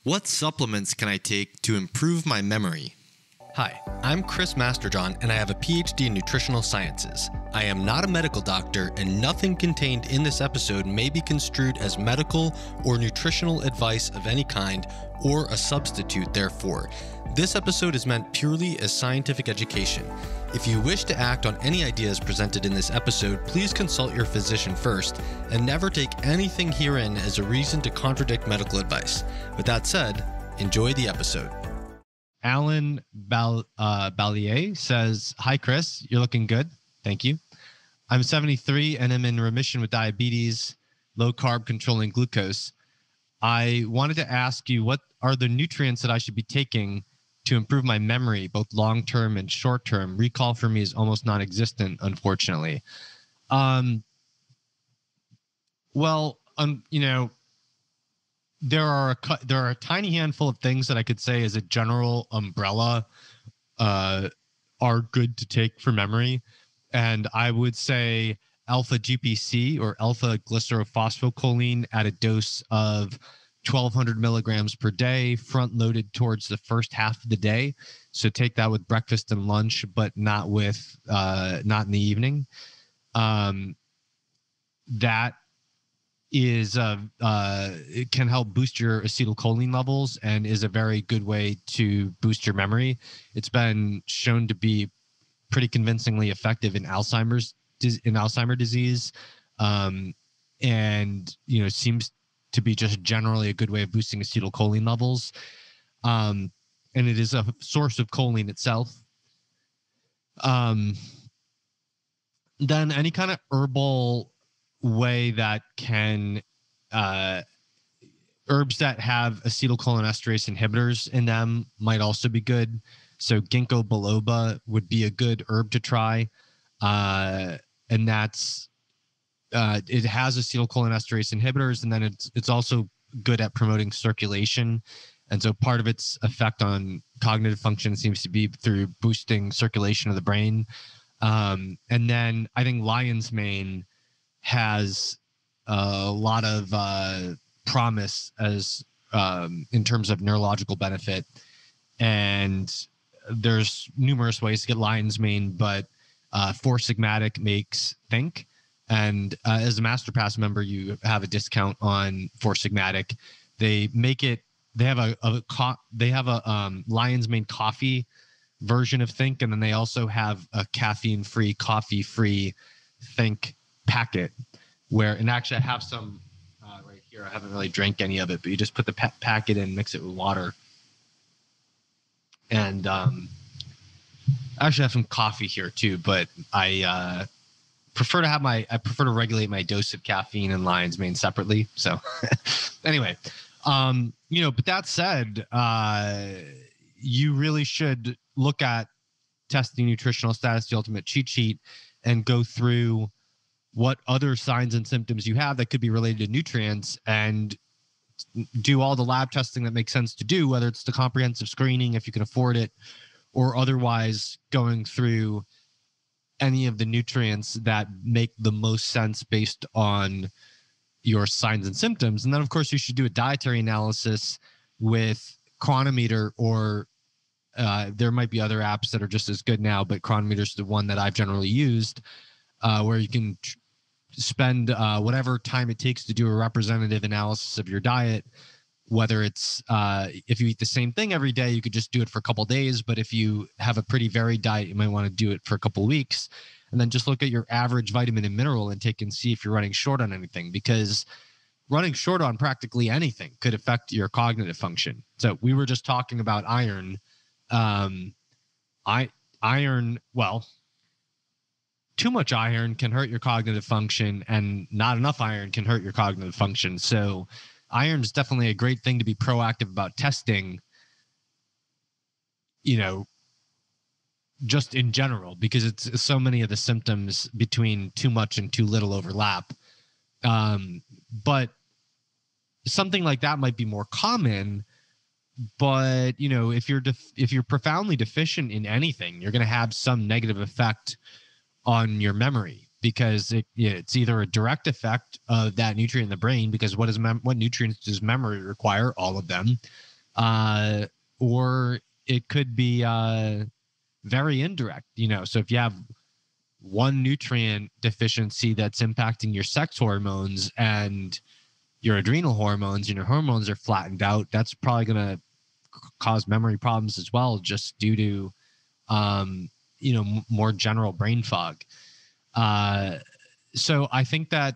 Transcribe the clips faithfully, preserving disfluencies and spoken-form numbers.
What supplements can I take to improve my memory? Hi, I'm Chris Masterjohn, and I have a P H D in nutritional sciences. I am not a medical doctor, and nothing contained in this episode may be construed as medical or nutritional advice of any kind, or a substitute therefore. This episode is meant purely as scientific education. If you wish to act on any ideas presented in this episode, please consult your physician first, and never take anything herein as a reason to contradict medical advice. With that said, enjoy the episode. Alan Bal- uh, Ballier says, "Hi, Chris. You're looking good. Thank you. I'm seventy-three and I'm in remission with diabetes, low carb, controlling glucose. I wanted to ask you, what are the nutrients that I should be taking to improve my memory, both long-term and short-term? Recall for me is almost non-existent, unfortunately." Um, well, um, you know, There are a there are a tiny handful of things that I could say as a general umbrella uh, are good to take for memory, and I would say alpha G P C or alpha glycerophosphocholene at a dose of twelve hundred milligrams per day, front loaded towards the first half of the day. So take that with breakfast and lunch, but not with uh, not in the evening. Um, that is uh, uh, it can help boost your acetylcholine levels and is a very good way to boost your memory. It's been shown to be pretty convincingly effective in Alzheimer's in Alzheimer's disease, um, and you know seems to be just generally a good way of boosting acetylcholine levels. Um, and it is a source of choline itself. Um, then any kind of herbal way that can uh herbs that have acetylcholinesterase inhibitors in them might also be good. So ginkgo biloba would be a good herb to try, uh and that's uh it has acetylcholinesterase inhibitors, and then it's it's also good at promoting circulation, and so part of its effect on cognitive function seems to be through boosting circulation of the brain. Um and then I think lion's mane has a lot of uh, promise as um, in terms of neurological benefit, and there's numerous ways to get lion's mane, but uh, Four Sigmatic makes Think, and uh, as a MasterPass member, you have a discount on Four Sigmatic. They make it. They have a, a co- they have a um, lion's mane coffee version of Think, and then they also have a caffeine-free, coffee-free Think packet, where, and actually I have some uh, right here. I haven't really drank any of it, but you just put the pa- packet in, mix it with water, and um, I actually have some coffee here too. But I uh, prefer to have my I prefer to regulate my dose of caffeine and lion's mane separately. So anyway, um, you know, but that said, uh, you really should look at Testing Nutritional Status, the ultimate cheat sheet, and go through what other signs and symptoms you have that could be related to nutrients, and do all the lab testing that makes sense to do, whether it's the comprehensive screening, if you can afford it, or otherwise going through any of the nutrients that make the most sense based on your signs and symptoms. And then, of course, you should do a dietary analysis with Chronometer, or uh, there might be other apps that are just as good now, but Chronometer is the one that I've generally used, uh, where you can tr- spend uh, whatever time it takes to do a representative analysis of your diet. Whether it's uh, if you eat the same thing every day, you could just do it for a couple of days. But if you have a pretty varied diet, you might want to do it for a couple of weeks, and then just look at your average vitamin and mineral intake and see if you're running short on anything, because running short on practically anything could affect your cognitive function. So we were just talking about iron. Um, I iron, well, too much iron can hurt your cognitive function, and not enough iron can hurt your cognitive function. So iron is definitely a great thing to be proactive about testing, you know, just in general, because it's so many of the symptoms between too much and too little overlap. Um, but something like that might be more common. But, you know, if you're def- if you're profoundly deficient in anything, you're going to have some negative effect on your memory, because it, it's either a direct effect of that nutrient in the brain, because what is mem- what nutrients does memory require? All of them. Uh, or it could be uh, very indirect, you know. So if you have one nutrient deficiency that's impacting your sex hormones and your adrenal hormones and your hormones are flattened out, that's probably going to cause memory problems as well, just due to, um, you know, m- more general brain fog. Uh, so I think that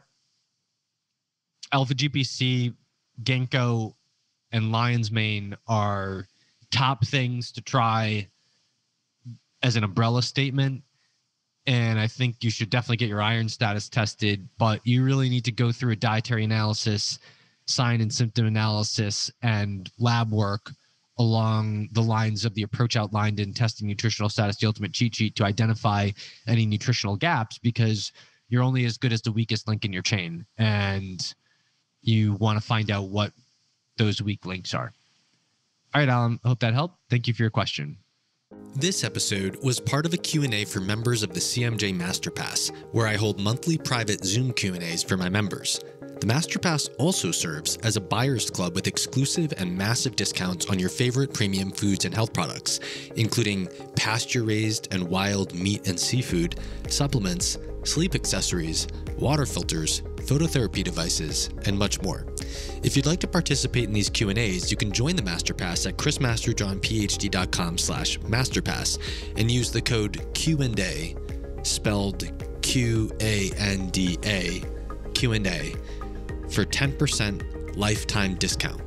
Alpha-G P C, ginkgo, and lion's mane are top things to try as an umbrella statement. And I think you should definitely get your iron status tested, but you really need to go through a dietary analysis, sign and symptom analysis, and lab work along the lines of the approach outlined in Testing Nutritional Status, the ultimate cheat sheet, to identify any nutritional gaps, because you're only as good as the weakest link in your chain. And you want to find out what those weak links are. All right, Alan, I hope that helped. Thank you for your question. This episode was part of a Q and A for members of the C M J Masterpass, where I hold monthly private Zoom Q and A's for my members. The Masterpass also serves as a buyer's club with exclusive and massive discounts on your favorite premium foods and health products, including pasture-raised and wild meat and seafood, supplements, sleep accessories, water filters, phototherapy devices, and much more. If you'd like to participate in these Q and A's, you can join the Masterpass at chris masterjohn p h d dot com slash masterpass and use the code Q and A, spelled Q A N D A, Q and A, for ten percent lifetime discount.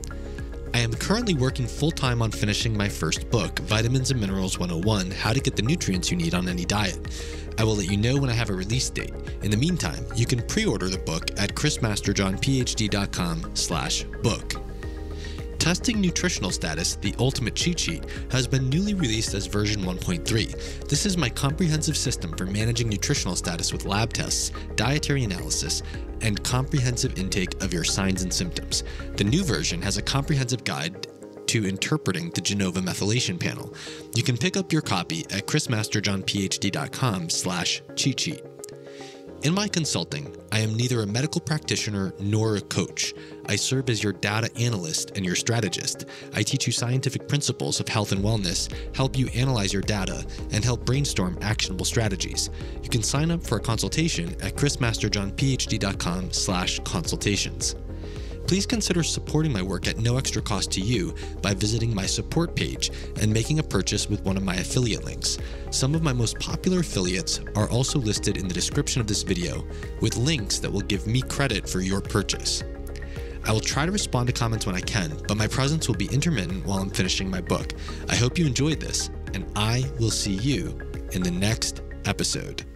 I am currently working full-time on finishing my first book, Vitamins and Minerals one oh one, How to Get the Nutrients You Need on Any Diet. I will let you know when I have a release date. In the meantime, you can pre-order the book at chris masterjohn p h d dot com slash book. Testing Nutritional Status, the ultimate cheat sheet, has been newly released as version one point three. This is my comprehensive system for managing nutritional status with lab tests, dietary analysis, and comprehensive intake of your signs and symptoms. The new version has a comprehensive guide to interpreting the Genova methylation panel. You can pick up your copy at chris masterjohn p h d dot com slash cheat sheet. In my consulting, I am neither a medical practitioner nor a coach. I serve as your data analyst and your strategist. I teach you scientific principles of health and wellness, help you analyze your data, and help brainstorm actionable strategies. You can sign up for a consultation at chris masterjohn p h d dot com slash consultations. Please consider supporting my work at no extra cost to you by visiting my support page and making a purchase with one of my affiliate links. Some of my most popular affiliates are also listed in the description of this video, with links that will give me credit for your purchase. I will try to respond to comments when I can, but my presence will be intermittent while I'm finishing my book. I hope you enjoyed this, and I will see you in the next episode.